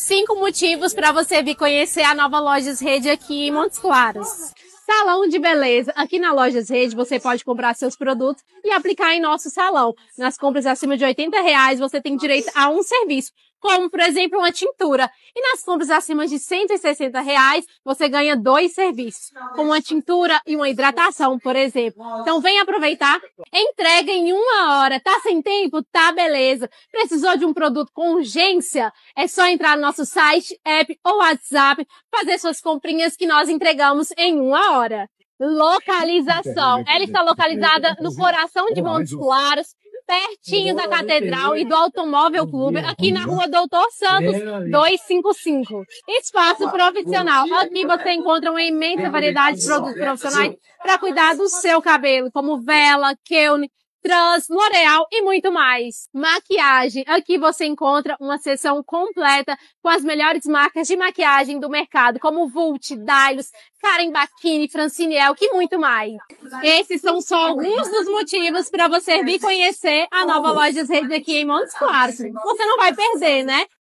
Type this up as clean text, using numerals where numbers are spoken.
5 motivos para você vir conhecer a nova Lojas Rede aqui em Montes Claros. Salão de beleza. Aqui na Lojas Rede você pode comprar seus produtos e aplicar em nosso salão. Nas compras acima de R$80 você tem direito a um serviço, como por exemplo uma tintura. E nas compras acima de R$160 você ganha 2 serviços, como uma tintura e uma hidratação, por exemplo. Então vem aproveitar. Entrega em 1 hora. Tá sem tempo? Tá beleza. Precisou de um produto com urgência? É só entrar no nosso site, app ou WhatsApp, fazer suas comprinhas que nós entregamos em 1 hora. Localização. Ela está localizada no coração de Montes Claros, pertinho da Catedral e do Automóvel Clube, aqui na rua Doutor Santos, 255. Espaço profissional. Aqui você encontra uma imensa variedade de produtos profissionais para cuidar do seu cabelo, como Vela, Kelne, Trans, L'Oréal e muito mais. Maquiagem. Aqui você encontra uma seção completa com as melhores marcas de maquiagem do mercado, como Vult, Dylos, Karen Bacchini, Francine Elk e muito mais. Esses são só alguns dos motivos para você vir conhecer a nova Lojas Rede aqui em Montes Claros. Você não vai perder, né?